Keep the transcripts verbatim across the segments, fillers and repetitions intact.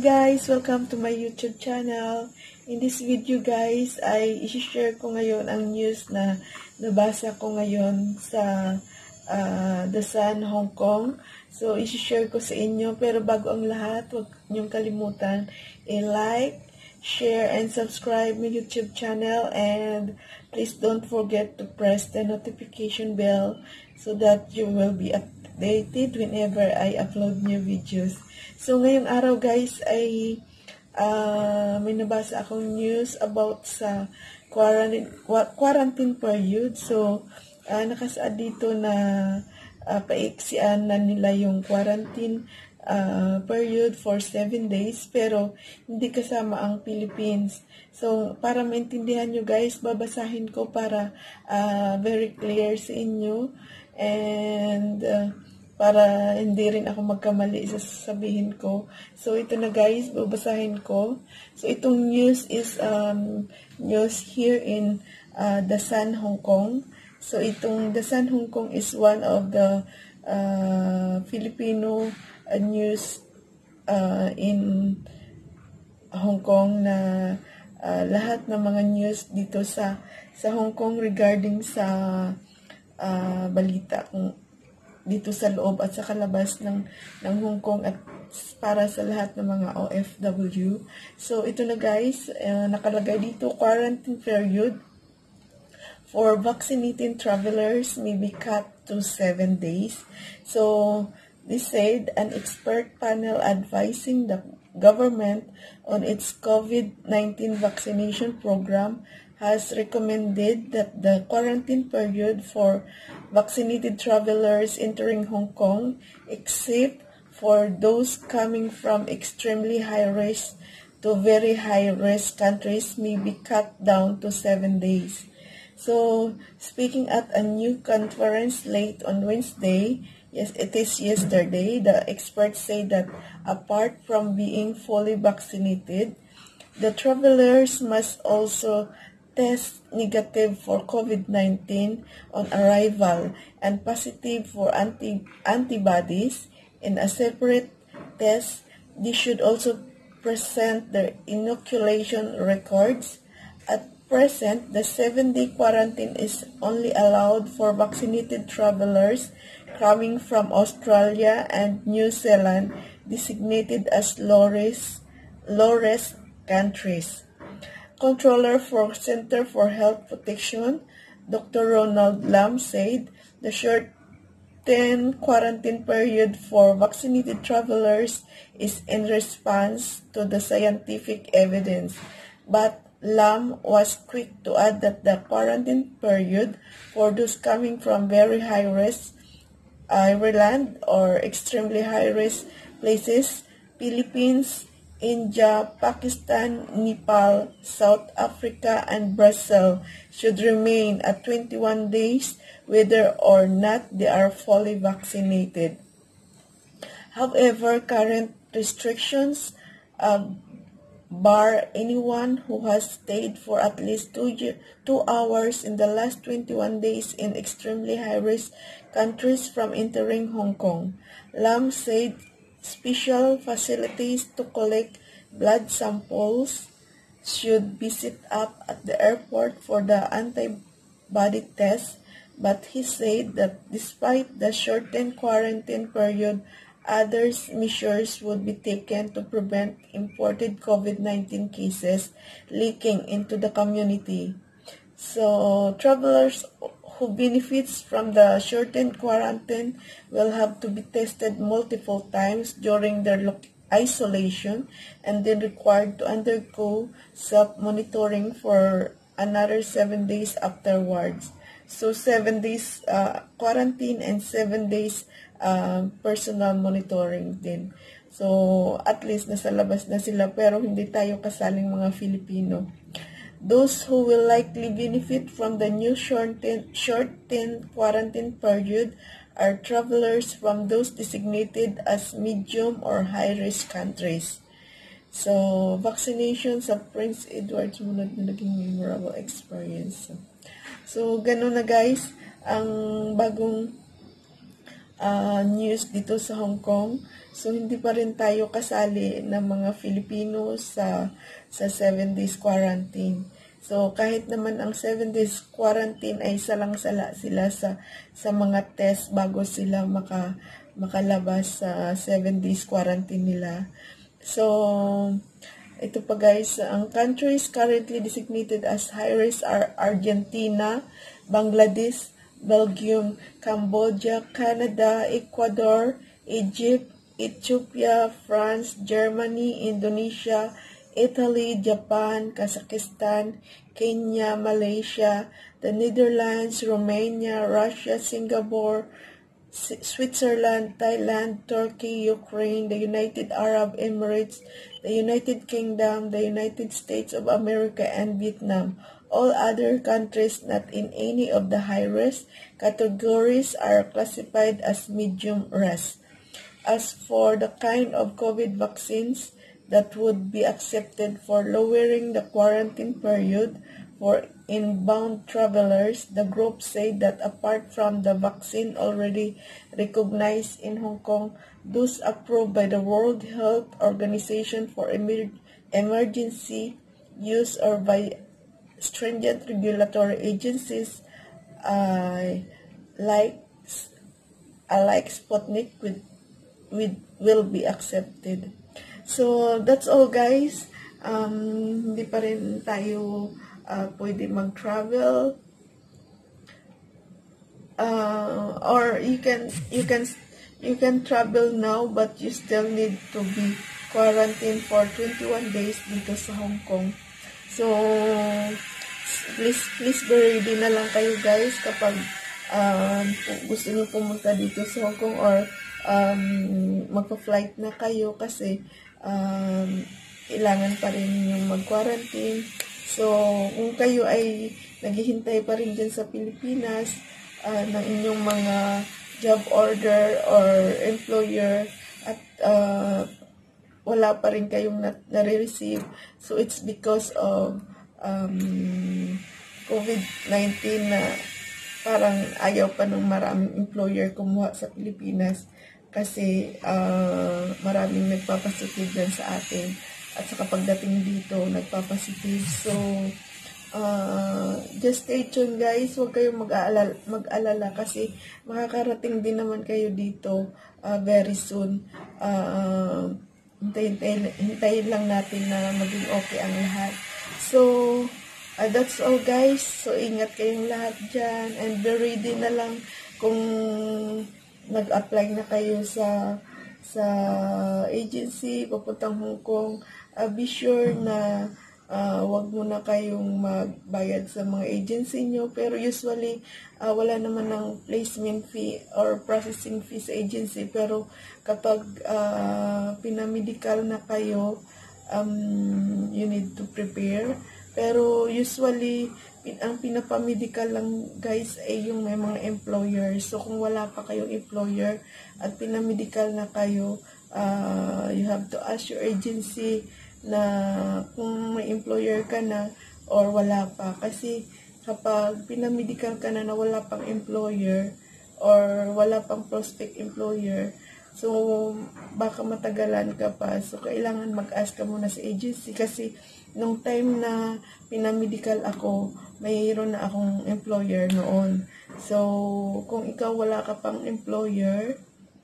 guys! Welcome to my YouTube channel. In this video guys, ay isi-share ko ngayon ang news na nabasa ko ngayon sa uh, The Sun, Hong Kong. So, isi-share ko sa inyo. Pero bago ang lahat, huwag niyong kalimutan i-like, share, and subscribe my YouTube channel. And please don't forget to press the notification bell so that you will be updated whenever I upload new videos. So, ngayong araw guys ay uh, may nabasa akong news about sa quarantine, quarantine period. So, uh, nakasaad dito na uh, paiksian na nila yung quarantine uh, period for seven days. Pero, hindi kasama ang Philippines. So, para maintindihan nyo guys, babasahin ko para uh, very clear sa inyo. And Uh, para hindi rin ako magkamali sa sasabihin ko. So, ito na guys, babasahin ko. So, itong news is um, news here in uh, The Sun, Hong Kong. So, itong The Sun, Hong Kong is one of the uh, Filipino uh, news uh, in Hong Kong na uh, lahat ng mga news dito sa sa Hong Kong regarding sa uh, balita kung dito sa loob at sa kalabas ng, ng Hong Kong at para sa lahat ng mga O F W. So, ito na guys, uh, nakalagay dito, quarantine period for vaccinated travelers may be cut to seven days. So, this said, an expert panel advising the government on its COVID nineteen vaccination program has recommended that the quarantine period for vaccinated travelers entering Hong Kong, except for those coming from extremely high-risk to very high-risk countries, may be cut down to seven days. So, speaking at a new conference late on Wednesday, yes, it is yesterday, the experts say that apart from being fully vaccinated, the travelers must also test negative for COVID nineteen on arrival and positive for anti antibodies in a separate test. They should also present their inoculation records. At present, the seven-day quarantine is only allowed for vaccinated travelers coming from Australia and New Zealand, designated as low-risk low-risk countries. Controller for Center for Health Protection, Doctor Ronald Lam, said the shortened quarantine period for vaccinated travelers is in response to the scientific evidence. But Lam was quick to add that the quarantine period for those coming from very high-risk Ireland or extremely high-risk places, Philippines, India, Pakistan, Nepal, South Africa, and Brazil should remain at twenty-one days whether or not they are fully vaccinated. However, current restrictions uh, bar anyone who has stayed for at least two, two hours in the last twenty-one days in extremely high-risk countries from entering Hong Kong. Lam said special facilities to collect blood samples should be set up at the airport for the antibody test, but he said that despite the shortened quarantine period, other measures would be taken to prevent imported COVID nineteen cases leaking into the community. So, travelers who benefits from the shortened quarantine will have to be tested multiple times during their isolation and then required to undergo self-monitoring for another seven days afterwards. So, seven days uh, quarantine and seven days uh, personal monitoring din. So, at least nasa labas na sila pero hindi tayo kasaling mga Filipino. Those who will likely benefit from the new shortened, shortened quarantine period are travelers from those designated as medium or high-risk countries. So, vaccination sa Prince Edward sumunod na naging memorable experience. So, ganun na guys, ang bagong uh, news dito sa Hong Kong. So, hindi pa rin tayo kasali ng mga Filipino sa, sa seven days quarantine. So, kahit naman ang seven days quarantine ay salang-sala sila sa, sa mga test bago sila maka, makalabas sa seven days quarantine nila. So, ito pa guys, ang countries currently designated as high risk are Argentina, Bangladesh, Belgium, Cambodia, Canada, Ecuador, Egypt, Ethiopia, France, Germany, Indonesia, Italy, Japan, Kazakhstan, Kenya, Malaysia, the Netherlands, Romania, Russia, Singapore, Switzerland, Thailand, Turkey, Ukraine, the United Arab Emirates, the United Kingdom, the United States of America, and Vietnam. All other countries not in any of the high-risk categories are classified as medium risk. As for the kind of COVID vaccines that would be accepted for lowering the quarantine period for inbound travelers, the group said that apart from the vaccine already recognized in Hong Kong, those approved by the World Health Organization for emer emergency use or by stringent regulatory agencies uh, like uh, like Sputnik with, with will be accepted. So that's all guys. Um, hindi pa rin tayo uh, pwede mag-travel. Uh, or you can you can you can travel now, but you still need to be quarantined for twenty-one days dito sa Hong Kong. So please please be ready na lang kayo guys kapag um, gusto niyo pumunta dito sa Hong Kong, or um, magpa-flight na kayo kasi um, kailangan pa rin yung mag-quarantine. So kung kayo ay naghihintay pa rin dyan sa Pilipinas uh, ng inyong mga job order or employer at uh, wala pa rin kayong nare-receive, so it's because of um, COVID nineteen na parang ayaw pa ng maraming employer kumuha sa Pilipinas kasi uh, maraming nagpapositive dyan sa atin, at saka pagdating dito nagpapositive. So uh, just stay tuned guys, huwag kayong mag-aalala, mag-alala kasi makakarating din naman kayo dito uh, very soon. uh, Hintayin, hintayin lang natin na maging okay ang lahat. So, uh, that's all guys. So, ingat kayong lahat dyan. And be ready na lang kung nag-apply na kayo sa sa agency, papuntang Hong Kong. Uh, be sure na uh, wag muna kayong magbayad sa mga agency nyo. Pero usually, uh, wala naman ng placement fee or processing fee sa agency. Pero kapag uh, pinamedical na kayo, um, you need to prepare. Pero usually, pin ang pinapamedical lang guys ay yung may mga employer. So kung wala pa kayong employer at pinamedical na kayo, uh, you have to ask your agency na kung may employer ka na or wala pa. Kasi kapag pinamedical ka na na wala pang employer or wala pang prospect employer, so baka matagalan ka pa. So kailangan mag-ask ka muna sa agency, kasi nung time na pinamedical ako, mayroon na akong employer noon. So kung ikaw wala ka pang employer,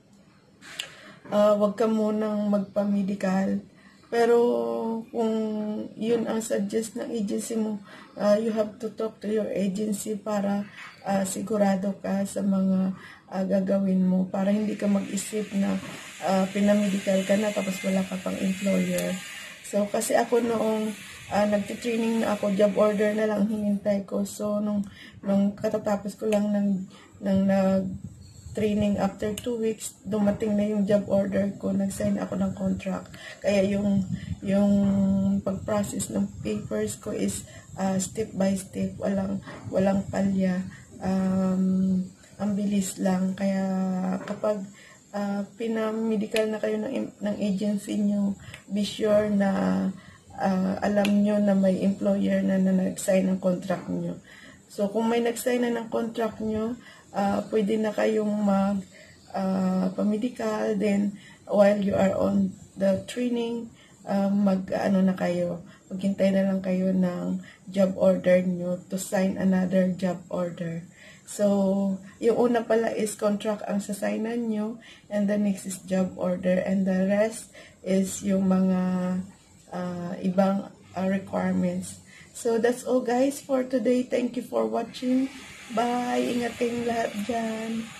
uh, wag ka munang magpamedical. Pero kung yun ang suggest ng agency mo, uh, you have to talk to your agency para uh, sigurado ka sa mga uh, gagawin mo, para hindi ka mag-isip na uh, pinamedical ka na tapos wala ka pang employer. So kasi ako noong uh, nagtitraining na ako, job order na lang hinintay ko. So nung, nung katatapos ko lang ng, ng nag training, after two weeks, dumating na yung job order ko, nag-sign ako ng contract. Kaya yung, yung pag-process ng papers ko is uh, step by step, walang, walang palya. Um, ang bilis lang. Kaya kapag uh, pinamedical na kayo ng, ng agency nyo, be sure na uh, alam nyo na may employer na, na nag-sign ng contract nyo. So kung may nag-sign na ng contract nyo, Uh, pwede na kayong mag uh, pamedical. Then while you are on the training, um, mag ano na kayo, maghintay na lang kayo ng job order nyo to sign another job order. So, yung una pala is contract ang sasaynan nyo, and the next is job order, and the rest is yung mga uh, ibang uh, requirements. So, that's all guys for today. Thank you for watching. Bye! Ingat kayong lahat dyan.